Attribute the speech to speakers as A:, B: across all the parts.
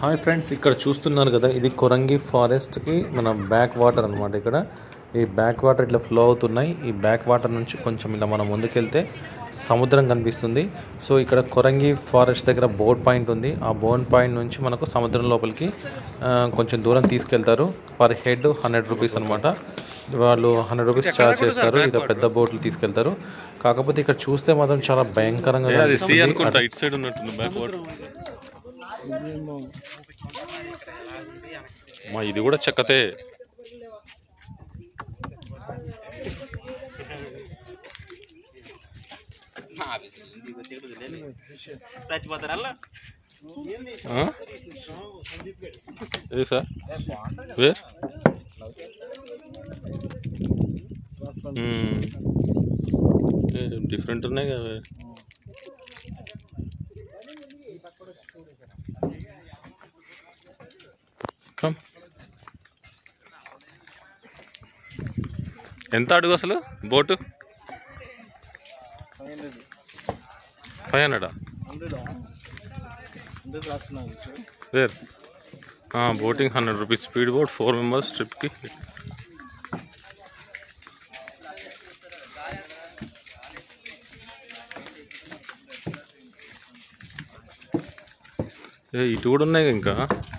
A: Hi friends, ఇక్కడ చూస్తున్నారు కదా, ఇది కొరంగి ఫారెస్ట్కి మన బ్యాక్ వాటర్ అనమాట. ఇక్కడ ఈ బ్యాక్ వాటర్ ఇట్లా ఫ్లో అవుతున్నాయి. ఈ బ్యాక్ వాటర్ నుంచి కొంచెం ఇలా మనం ముందుకెళ్తే సముద్రం కనిపిస్తుంది. సో ఇక్కడ కొరంగి ఫారెస్ట్ దగ్గర బోట్ పాయింట్ ఉంది. ఆ బోట్ పాయింట్ నుంచి మనకు సముద్రం లోపలికి కొంచెం దూరం తీసుకెళ్తారు. పర్ హెడ్ 100 రూపీస్ అనమాట. వాళ్ళు 100 రూపీస్ ఛార్జ్ చేస్తారు. ఇలా పెద్ద బోట్లు తీసుకెళ్తారు. కాకపోతే ఇక్కడ చూస్తే మాత్రం చాలా భయంకరంగా ఇది కూడా చెక్కతే. సార్ వేర్ డిఫరెంట్ ఉన్నాయి కదా. ఎంత అడుగు అసలు boat? 500 where boating 100 rupees. Speed boat 4 members ట్రిప్కి. ఇటు కూడా ఉన్నాయి ఇంకా.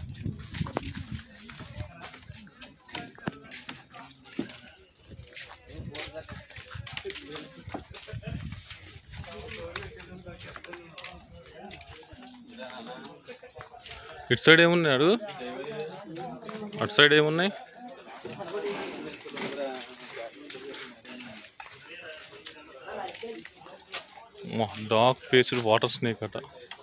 A: ఇటు సైడ్ ఏమున్నాయి అడుగు, అటు సైడ్ ఏమున్నాయి? డాగ్ ఫేస్డ్ వాటర్ స్నేక్ అట.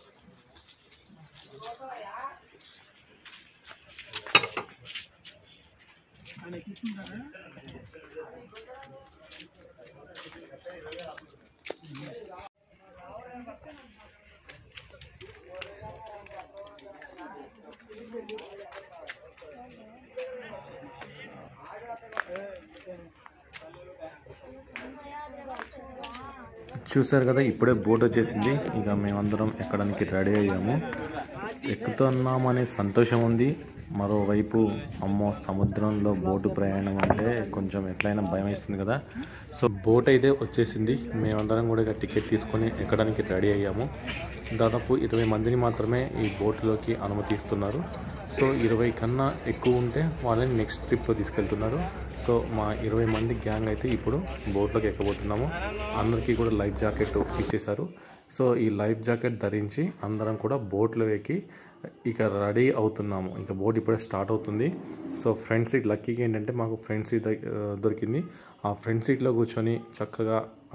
A: చూసారు కదా, ఇప్పుడే బోట్ వచ్చేసింది. ఇక మేమందరం ఎక్కడానికి రెడీ అయ్యాము. ఎక్కుతున్నామనే సంతోషం ఉంది. మరోవైపు అమ్మో, సముద్రంలో బోటు ప్రయాణం అంటే కొంచెం ఎట్లయినా భయం వేస్తుంది కదా. సో బోట్ అయితే వచ్చేసింది. మేమందరం కూడా ఇక టికెట్ తీసుకొని ఎక్కడానికి రెడీ అయ్యాము. దాదాపు 20 మందిని మాత్రమే ఈ బోట్లోకి అనుమతిస్తున్నారు. సో 20 కన్నా ఎక్కువ ఉంటే వాళ్ళని నెక్స్ట్ ట్రిప్లో తీసుకెళ్తున్నారు. సో మా 20 మంది గ్యాంగ్ అయితే ఇప్పుడు బోట్లోకి ఎక్కబోతున్నాము. అందరికీ కూడా లైఫ్ జాకెట్ ఇచ్చేశారు. సో ఈ లైఫ్ జాకెట్ ధరించి అందరం కూడా బోట్లో ఎక్కి ఇక రెడీ అవుతున్నాము. ఇక బోట్ ఇప్పుడే స్టార్ట్ అవుతుంది. సో ఫ్రంట్ సీట్ లక్కీగా ఏంటంటే మాకు ఫ్రంట్ సీట్ దొరికింది. ఆ ఫ్రంట్ సీట్లో కూర్చొని చక్కగా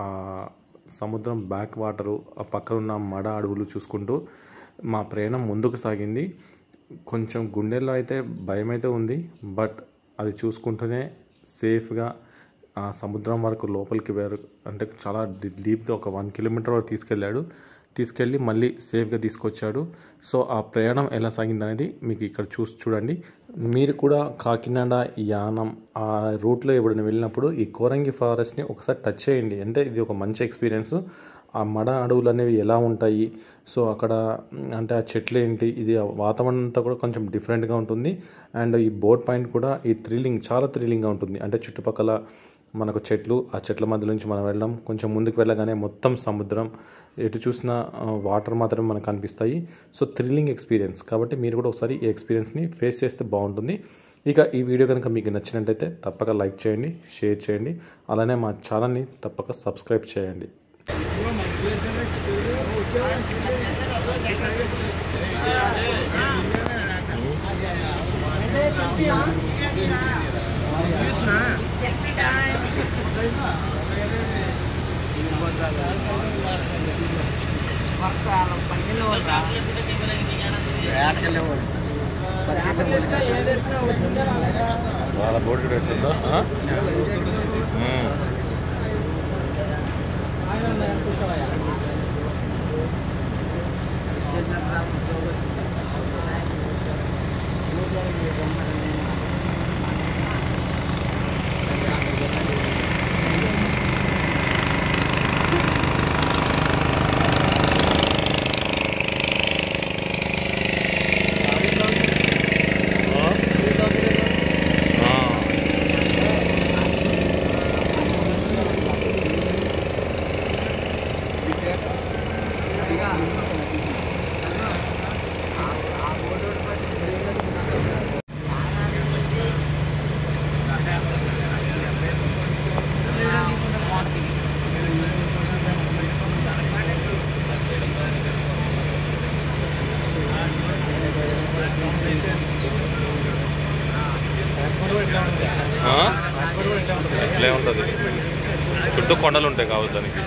A: సముద్రం బ్యాక్ వాటరు, ఆ పక్కన ఉన్న మడ అడవులు చూసుకుంటూ మా ప్రయాణం ముందుకు సాగింది. కొంచెం గుండెల్లో అయితే భయం అయితే ఉంది, బట్ అది చూసుకుంటూనే సేఫ్గా ఆ సముద్రం వరకు లోపలికి అంటే చాలా డీప్గా ఒక 1 కిలోమీటర్ వరకు తీసుకెళ్ళి మళ్ళీ సేఫ్గా తీసుకొచ్చాడు. సో ఆ ప్రయాణం ఎలా సాగిందనేది మీకు ఇక్కడ చూడండి. మీరు కూడా కాకినాడ, యానం ఆ రూట్లో ఎప్పుడైనా వెళ్ళినప్పుడు ఈ కోరంగి ఫారెస్ట్ని ఒకసారి టచ్ చేయండి. అంటే ఇది ఒక మంచి ఎక్స్పీరియన్స్. ఆ మడ అడవులు అనేవి ఎలా ఉంటాయి, సో అక్కడ అంటే ఆ చెట్లు ఏంటి, ఇది వాతావరణం అంతా కూడా కొంచెం డిఫరెంట్గా ఉంటుంది. అండ్ ఈ బోట్ పాయింట్ కూడా ఈ చాలా థ్రిల్లింగ్గా ఉంటుంది. అంటే చుట్టుపక్కల మనకు చెట్లు, ఆ చెట్ల మధ్య నుంచి మనం వెళ్ళడం, కొంచెం ముందుకు వెళ్ళగానే మొత్తం సముద్రం, ఎటు చూసినా వాటర్ మాత్రమే మనకు కనిపిస్తాయి. So thrilling experience. కాబట్టి మీరు కూడా ఒకసారి ఈ ఎక్స్పీరియన్స్ని ఫేస్ చేస్తే బాగుంటుంది. ఇక ఈ వీడియో కనుక మీకు నచ్చినట్టయితే తప్పక లైక్ చేయండి, షేర్ చేయండి. అలానే మా ఛానల్ని తప్పక సబ్స్క్రైబ్ చేయండి. వాళ్ళ బోర్డు ఎట్లుందో అట్లే ఉంటుంది, చుట్టూ కొండలు ఉంటాయి కావచ్చు దానికి.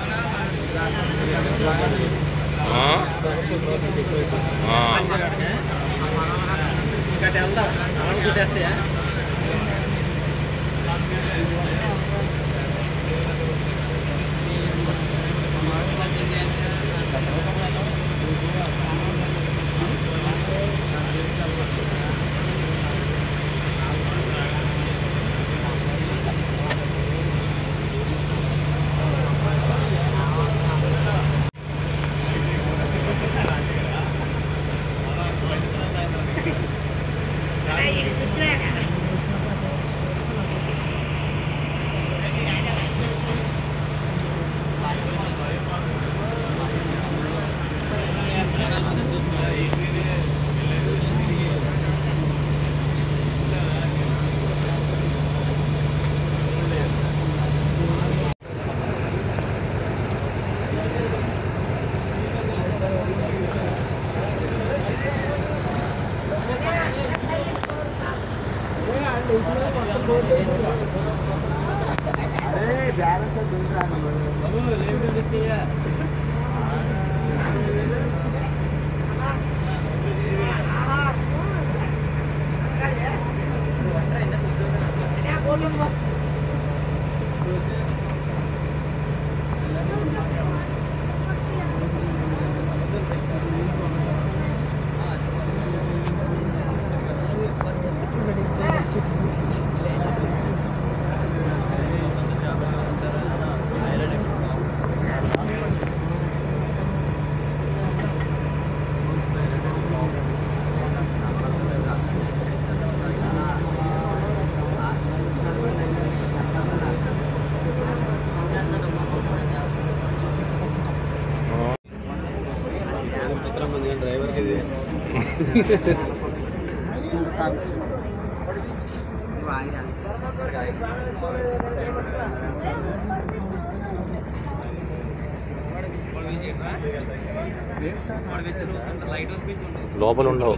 A: లోపల ఉండవు,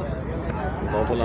A: లోపల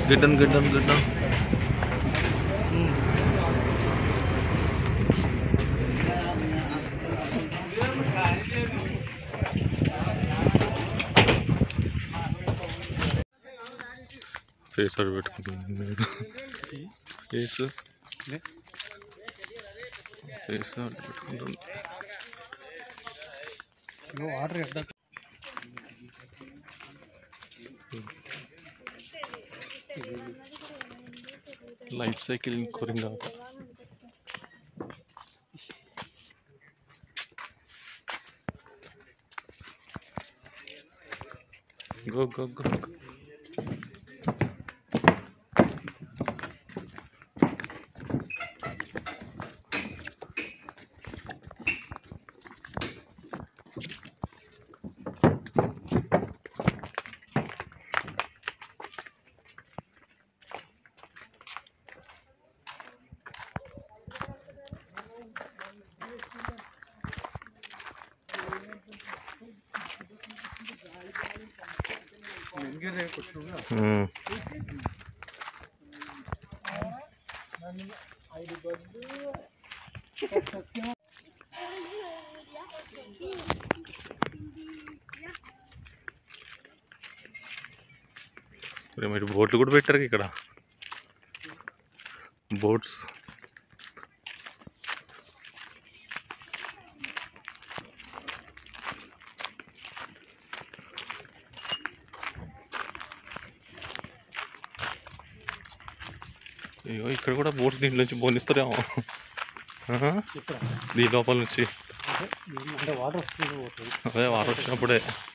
A: గిడ్డన్ గిడ్డన్ గిడ్డన్ ఫేస్ ఆర్డర్ పెట్టుకుంటున్నాను. ఫేస్ ఆర్డర్ పెట్టుకుంటాను. Life cycle Coringa go go go మీరు బోట్లు కూడా పెట్టారు ఇక్కడ. బోట్స్ అయ్యో ఇక్కడ కూడా బోట్స్ దీంట్లో నుంచి బోనిస్తారేమో. దీని లోపల నుంచి అదే వాటర్ వచ్చినప్పుడే